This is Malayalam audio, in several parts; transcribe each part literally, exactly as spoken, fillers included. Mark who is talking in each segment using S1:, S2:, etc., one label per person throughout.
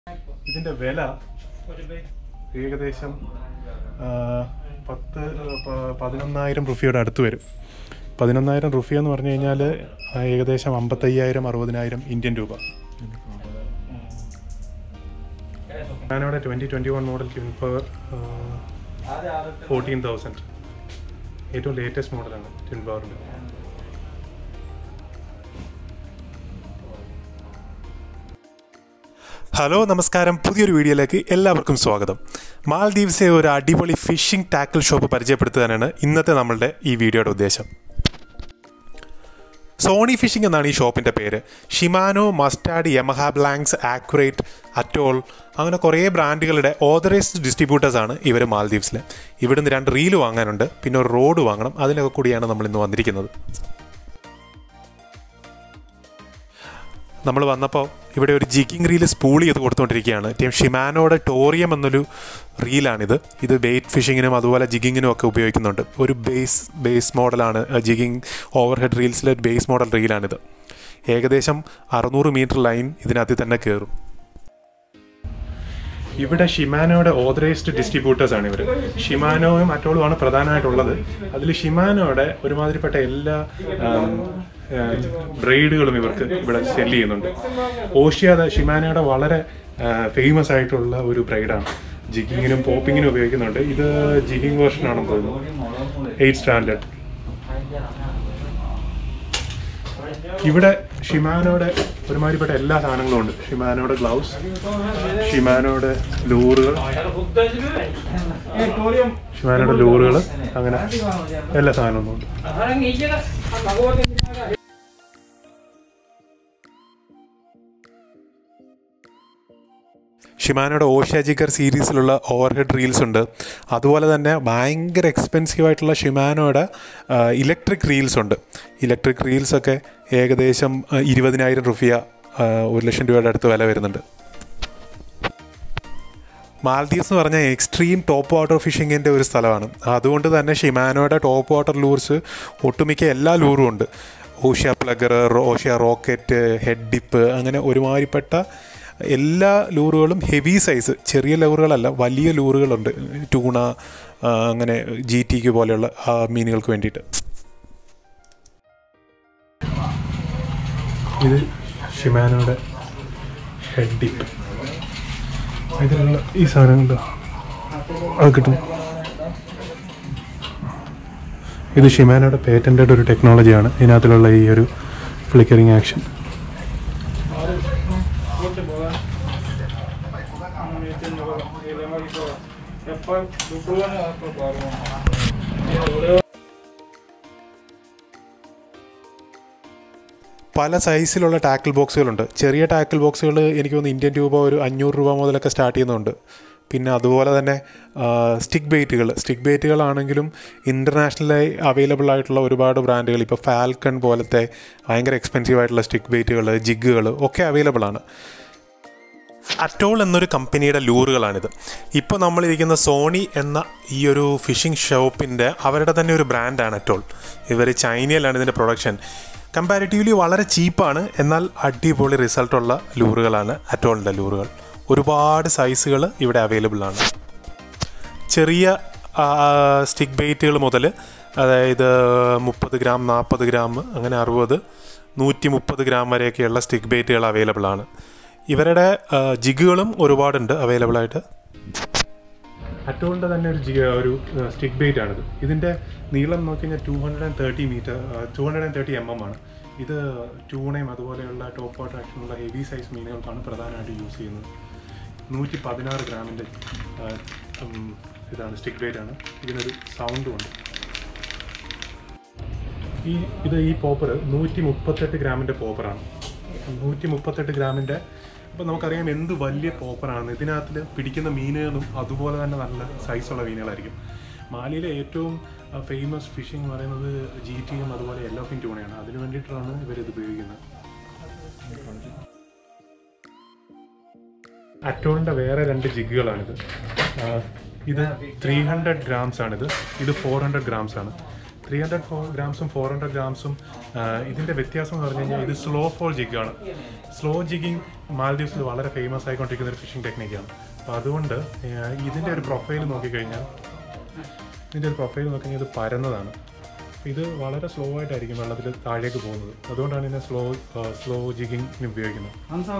S1: ഇതിൻ്റെ വില ഏകദേശം പത്ത് പതിനൊന്നായിരം റുപ്പിയുടെ അടുത്ത് വരും. പതിനൊന്നായിരം റുപ്പിയ എന്ന് പറഞ്ഞു കഴിഞ്ഞാൽ ഏകദേശം അമ്പത്തയ്യായിരം അറുപതിനായിരം ഇന്ത്യൻ രൂപ. ഞാനവിടെ twenty twenty one model twin power fourteen thousand ഏറ്റവും ലേറ്റസ്റ്റ് മോഡലാണ് ട്വിൻ പവറിൻ്റെ. ഹലോ, നമസ്കാരം. പുതിയൊരു വീഡിയോയിലേക്ക് എല്ലാവർക്കും സ്വാഗതം. മാൽദീവ്സിലെ ഒരു അടിപൊളി ഫിഷിംഗ് ടാക്കിൾ ഷോപ്പ് പരിചയപ്പെടുത്താനാണ് ഇന്നത്തെ നമ്മളുടെ ഈ വീഡിയോയുടെ ഉദ്ദേശം. സോണി ഫിഷിംഗ് എന്നാണ് ഈ ഷോപ്പിൻ്റെ പേര്. Shimano, Mustad, Yamaha blanks, Accurate, Atoll അങ്ങനെ കുറേ ബ്രാൻഡുകളുടെ ഓതറൈസ്ഡ് ഡിസ്ട്രിബ്യൂട്ടേഴ്സാണ് ഇവർ മാൽദീവ്സിൽ. ഇവിടുന്ന് രണ്ട് റീല് വാങ്ങാനുണ്ട്, പിന്നെ ഒരു റോഡ് വാങ്ങണം. അതിനൊക്കെ കൂടിയാണ് നമ്മൾ ഇന്ന് വന്നിരിക്കുന്നത്. നമ്മൾ വന്നപ്പോൾ ഇവിടെ ഒരു ജിഗിങ് റീല് സ്പൂൾ ചെയ്ത് കൊടുത്തുകൊണ്ടിരിക്കുകയാണ്. ടീം ഷിമാനോയുടെ ടോറിയം എന്നൊരു റീലാണിത്. ഇത് ബെയ്റ്റ് ഫിഷിങ്ങിനും അതുപോലെ ജിഗിങ്ങിനും ഒക്കെ ഉപയോഗിക്കുന്നുണ്ട്. ഒരു ബേസ് ബേസ് മോഡലാണ് ജിഗിങ് ഓവർ ഹെഡ് റീൽസിലെ ഒരു ബേസ് മോഡൽ റീലാണിത്. ഏകദേശം അറുന്നൂറ് മീറ്റർ ലൈൻ ഇതിനകത്ത് തന്നെ കയറും. ഇവിടെ ഷിമാനോയുടെ ഓതറൈസ്ഡ് ഡിസ്ട്രിബ്യൂട്ടേഴ്സാണ് ഇവർ. ഷിമാനോയും അറ്റോളുമാണ് പ്രധാനമായിട്ടുള്ളത്. അതിൽ ഷിമാനോയുടെ ഒരുമാതിരിപ്പെട്ട എല്ലാ ബ്രൈഡുകളും ഇവർക്ക് ഇവിടെ സെല് ചെയ്യുന്നുണ്ട്. ഓഷ്യ ഷിമാനോയുടെ വളരെ ഫേമസ് ആയിട്ടുള്ള ഒരു ബ്രൈഡാണ്. ജിഗിങ്ങിനും പോപ്പിങ്ങിനും ഉപയോഗിക്കുന്നുണ്ട്. ഇത് ജിഗിങ് വേർഷൻ ആണെന്ന് തോന്നുന്നു, എയ്റ്റ് സ്റ്റാൻഡേർഡ്. ഇവിടെ ഷിമാനോയുടെ ഒരുമാതിരിപ്പെട്ട എല്ലാ സാധനങ്ങളും ഉണ്ട്. ഷിമാനോയുടെ ഗ്ലൗസ്, ഷിമാനോയുടെ ലൂറുകൾ, ഷിമാനോയുടെ ലൂറുകൾ അങ്ങനെ എല്ലാ സാധനവും ഉണ്ട്. ഷിമാനോയുടെ ഓഷ്യ ജിഗർ സീരീസിലുള്ള ഓവർ ഹെഡ് റീൽസ് ഉണ്ട്. അതുപോലെ തന്നെ ഭയങ്കര എക്സ്പെൻസീവ് ആയിട്ടുള്ള ഷിമാനോയുടെ ഇലക്ട്രിക് റീൽസ് ഉണ്ട്. ഇലക്ട്രിക് റീൽസൊക്കെ ഏകദേശം ഇരുപതിനായിരം റുപ്പിയ, ഒരു ലക്ഷം രൂപയുടെ അടുത്ത് വില വരുന്നുണ്ട്. മാൽദീവ്സ് എന്ന് പറഞ്ഞാൽ എക്സ്ട്രീം ടോപ്പ് വാട്ടർ ഫിഷിങ്ങിൻ്റെ ഒരു സ്ഥലമാണ്. അതുകൊണ്ട് തന്നെ ഷിമാനോയുടെ ടോപ്പ് വാട്ടർ ലൂർസ് ഒട്ടുമിക്ക എല്ലാ ലൂറും ഉണ്ട്. Ocea plugger, Ocea rocket, head dip അങ്ങനെ ഒരുമാതിരിപ്പെട്ട എല്ലാ ലൂറുകളും ഹെവി സൈസ്, ചെറിയ ലൂറുകളല്ല, വലിയ ലൂറുകളുണ്ട്. ടൂണ അങ്ങനെ ജി ടിക്ക് പോലെയുള്ള മീനുകൾക്ക് വേണ്ടിയിട്ട്. ഇത് ഷിമാനോയുടെ ഹെഡ് ഡിപ്പ്. ഇതിലുള്ള ഈ സാധനങ്ങളുണ്ടോ, അത് കിട്ടും. ഇത് ഷിമാനോയുടെ പേറ്റൻറ്റഡ് ഒരു ടെക്നോളജിയാണ്. ഇതിനകത്തുള്ള ഈ ഒരു ഫ്ലിക്കറിങ് ആക്ഷൻ. പല സൈസിലുള്ള ടാക്കിൾ ബോക്സുകളുണ്ട്. ചെറിയ ടാക്കിൾ ബോക്സുകൾ എനിക്ക് തോന്നുന്നു ഇന്ത്യൻ രൂപ ഒരു അഞ്ഞൂറ് രൂപ മുതലൊക്കെ സ്റ്റാർട്ട് ചെയ്യുന്നുണ്ട്. പിന്നെ അതുപോലെ തന്നെ സ്റ്റിക്ക് ബെയ്റ്റുകൾ സ്റ്റിക്ക് ബെയ്റ്റുകളാണെങ്കിലും ഇൻ്റർനാഷണലായി അവൈലബിൾ ആയിട്ടുള്ള ഒരുപാട് ബ്രാൻഡുകൾ, ഇപ്പോൾ ഫാൽക്കൺ പോലത്തെ ഭയങ്കര എക്സ്പെൻസീവ് ആയിട്ടുള്ള സ്റ്റിക്ക് ബെയ്റ്റുകൾ, ജിഗുകൾ ഒക്കെ അവൈലബിൾ ആണ്. അറ്റോൾ എന്നൊരു കമ്പനിയുടെ ലൂറുകളാണിത്. ഇപ്പോൾ നമ്മളിരിക്കുന്ന സോണി എന്ന ഈ ഒരു ഫിഷിംഗ് ഷോപ്പിൻ്റെ അവരുടെ തന്നെ ഒരു ബ്രാൻഡാണ് അറ്റോൾ. ഇവർ ചൈനയിലാണ് ഇതിൻ്റെ പ്രൊഡക്ഷൻ. കമ്പാരിറ്റീവ്ലി വളരെ ചീപ്പാണ്, എന്നാൽ അടിപൊളി റിസൾട്ടുള്ള ലൂറുകളാണ് അറ്റോളിൻ്റെ ലൂറുകൾ. ഒരുപാട് സൈസുകൾ ഇവിടെ അവൈലബിൾ ആണ്. ചെറിയ സ്റ്റിക്ക് ബെയ്റ്റുകൾ മുതൽ, അതായത് മുപ്പത് ഗ്രാം, നാൽപ്പത് ഗ്രാം, അങ്ങനെ അറുപത്, നൂറ്റി മുപ്പത് ഗ്രാം വരെയൊക്കെയുള്ള സ്റ്റിക്ക് ബെയ്റ്റുകൾ അവൈലബിൾ ആണ്. ഇവരുടെ ജിഗുകളും ഒരുപാടുണ്ട് അവൈലബിളായിട്ട്. അറ്റോളിൻ്റെ തന്നെ ഒരു ജി ഒരു സ്റ്റിക്ക് ബെയ്റ്റ് ആണിത്. ഇതിൻ്റെ നീളം നോക്കി കഴിഞ്ഞാൽ two hundred and thirty metre two hundred and thirty M M ആണ്. ഇത് ട്യൂണയും അതുപോലെയുള്ള ടോപ്പ് വാട്ടർ ആക്ഷനുള്ള ഹെവി സൈസ് മീനുകൾക്കാണ് പ്രധാനമായിട്ട് യൂസ് ചെയ്യുന്നത്. നൂറ്റി പതിനാറ് ഗ്രാമിൻ്റെ ഇതാണ് സ്റ്റിക്ക് ബെയ്റ്റ് ആണ്. ഇതിനൊരു സൗണ്ടും ഉണ്ട്. ഈ ഇത് ഈ പോപ്പർ നൂറ്റി മുപ്പത്തെട്ട് ഗ്രാമിൻ്റെ പോപ്പറാണ്. നൂറ്റി മുപ്പത്തെട്ട് ഗ്രാമിൻ്റെ അപ്പോൾ നമുക്കറിയാം എന്ത് വലിയ പോപ്പറാണ്. ഇതിനകത്തിൽ പിടിക്കുന്ന മീനുകളും അതുപോലെ തന്നെ നല്ല സൈസുള്ള മീനുകളായിരിക്കും. മാലിയിലെ ഏറ്റവും ഫേമസ് ഫിഷിംഗ് എന്ന് പറയുന്നത് ജി ടിയും അതുപോലെ യെല്ലോ ഫിൻ ട്യൂണയാണ്. അതിന് വേണ്ടിയിട്ടാണ് ഇവരിത് ഉപയോഗിക്കുന്നത്. അറ്റോളിൻ്റെ വേറെ രണ്ട് ജിഗുകളാണിത്. ഇത് ത്രീ ഹൺഡ്രഡ് ഗ്രാംസ് ആണിത്. ഇത് ഫോർ ഹൺഡ്രഡ് ഗ്രാംസ് ആണ്. ത്രീ ഹൺഡ്രഡ് ഫോർ ഗ്രാംസും ഫോർ ഹൺഡ്രഡ് ഗ്രാംസും ഇതിൻ്റെ വ്യത്യാസം എന്ന് പറഞ്ഞു കഴിഞ്ഞാൽ ഇത് സ്ലോ ഫോൾ ജിഗാണ്. സ്ലോ ജിഗിങ് മാൽഡീവ്സിൽ വളരെ ഫേമസ് ആയിക്കൊണ്ടിരിക്കുന്ന ഒരു ഫിഷിംഗ് ടെക്നിക്കാണ്. അപ്പോൾ അതുകൊണ്ട് ഇതിൻ്റെ ഒരു പ്രൊഫൈൽ നോക്കിക്കഴിഞ്ഞാൽ ഇതിൻ്റെ ഒരു പ്രൊഫൈൽ നോക്കിക്കഴിഞ്ഞാൽ ഇത് പരന്നതാണ്. ഇത് വളരെ സ്ലോ ആയിട്ടായിരിക്കും വെള്ളത്തിൽ താഴേക്ക് പോകുന്നത്. അതുകൊണ്ടാണ് ഇതിനെ സ്ലോ സ്ലോ ജിഗിങ്ങിന് ഉപയോഗിക്കുന്നത്.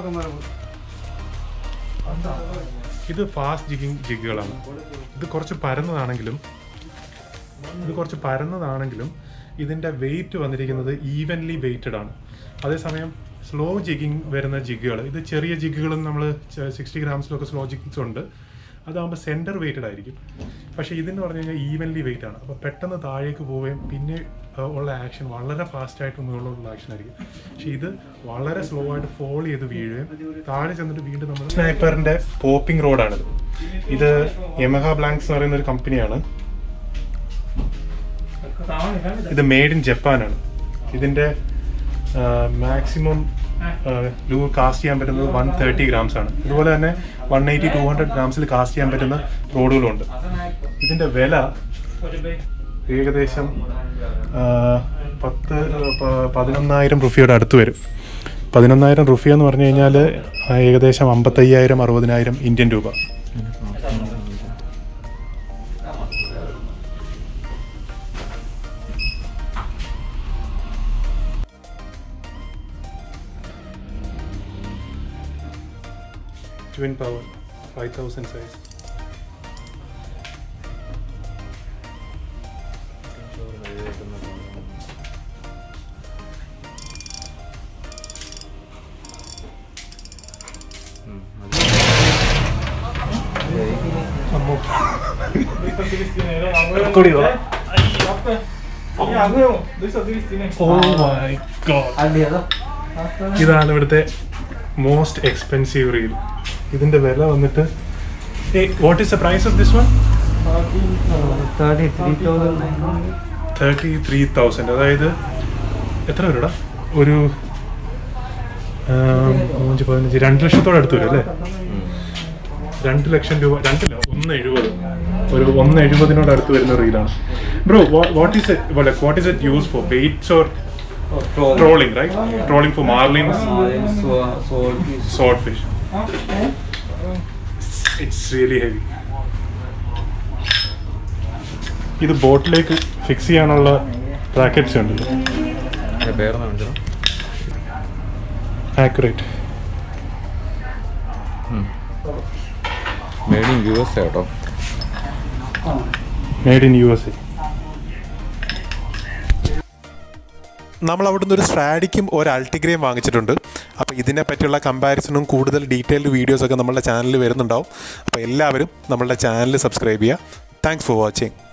S1: ഇത് ഫാസ്റ്റ് ജിഗിങ് ജിഗുകളാണ്. ഇത് കുറച്ച് പരന്നതാണെങ്കിലും ഇത് കുറച്ച് പരന്നതാണെങ്കിലും ഇതിൻ്റെ വെയിറ്റ് വന്നിരിക്കുന്നത് ഈവൻലി വെയ്റ്റഡ് ആണ്. അതേസമയം സ്ലോ ജിഗിങ് വരുന്ന ജിഗുകൾ, ഇത് ചെറിയ ജിഗുകളും നമ്മൾ സിക്സ്റ്റി ഗ്രാംസിലൊക്കെ സ്ലോ ജിഗ്സ് ഉണ്ട്, അതാകുമ്പോൾ സെൻറ്റർ വെയ്റ്റഡ് ആയിരിക്കും. പക്ഷേ ഇതെന്ന് പറഞ്ഞു കഴിഞ്ഞാൽ ഈവൻലി വെയിറ്റ് ആണ്. അപ്പോൾ പെട്ടെന്ന് താഴേക്ക് പോവുകയും പിന്നെ ഉള്ള ആക്ഷൻ വളരെ ഫാസ്റ്റായിട്ട് മുകളിലുള്ള ആക്ഷൻ ആയിരിക്കും. പക്ഷേ ഇത് വളരെ സ്ലോ ആയിട്ട് ഫോൾ ചെയ്ത് വീഴുകയും താഴെ ചെന്നിട്ട് വീണ്ടും നമ്മൾ സ്നൈപ്പറിൻ്റെ പോപ്പിംഗ് റോഡാണിത്. ഇത് യമഹ ബ്ലാങ്ക്സ് എന്ന് പറയുന്ന ഒരു കമ്പനിയാണ്. ഇത് മെയ്ഡ് ഇൻ ജപ്പാനാണ്. ഇതിൻ്റെ മാക്സിമം ലൂർ കാസ്റ്റ് ചെയ്യാൻ പറ്റുന്നത് വൺ തേർട്ടി ഗ്രാംസ് ആണ്. ഇതുപോലെ തന്നെ വൺ എയ്റ്റി ടു ഹൺഡ്രഡ് ഗ്രാംസിൽ കാസ്റ്റ് ചെയ്യാൻ പറ്റുന്ന റോഡുകളുണ്ട്. ഇതിൻ്റെ വില ഏകദേശം പത്ത് പതിനൊന്നായിരം റുഫിയുടെ അടുത്ത് വരും. പതിനൊന്നായിരം റുഫിയ എന്ന് പറഞ്ഞു കഴിഞ്ഞാൽ ഏകദേശം അമ്പത്തയ്യായിരം അറുപതിനായിരം ഇന്ത്യൻ രൂപ. Twin power, five thousand size. Oh my god. ഇതാണ് ഇവിടുത്തെ മോസ്റ്റ് എക്സ്പെൻസീവ് റീൽ. ഇതിന്റെ വില വന്നിട്ട് what is the price of this one? Thirty three thousand. അതായത് എത്ര വരൂടാ? ഒരു മൂഞ്ച് പതിനഞ്ച് രണ്ട് ലക്ഷത്തോടെ അടുത്ത് വരും അല്ലേ? രണ്ട് ലക്ഷം രൂപ. രണ്ടില്ല, ഒന്ന് എഴുപത്. ഒരു ഒന്ന് എഴുപതിനോട് അടുത്ത് വരുന്ന റീലാണ്. Bro, what is it what is it use for? Baits or trolling, right? Trolling for marlins, swordfish. It's really heavy. ഇത് ബോട്ടിലേക്ക് ഫിക്സ് ചെയ്യാനുള്ള ബ്രാക്കറ്റ്സ് ഉണ്ടല്ലോ. Accurate.
S2: Made in U S A കേട്ടോ.
S1: Made in U S A. നമ്മൾ അവിടുന്ന് ഒരു സ്ട്രാഡിക്കും ഒരു അൾട്ടിഗ്രയും വാങ്ങിച്ചിട്ടുണ്ട്. അപ്പോൾ ഇതിനെ പറ്റിയുള്ള കമ്പാരിസണും കൂടുതൽ ഡീറ്റെയിൽഡ് വീഡിയോസൊക്കെ നമ്മളുടെ ചാനലിൽ വരുന്നുണ്ടാവും. അപ്പോൾ എല്ലാവരും നമ്മളുടെ ചാനൽ സബ്സ്ക്രൈബ് ചെയ്യുക. Thanks for watching.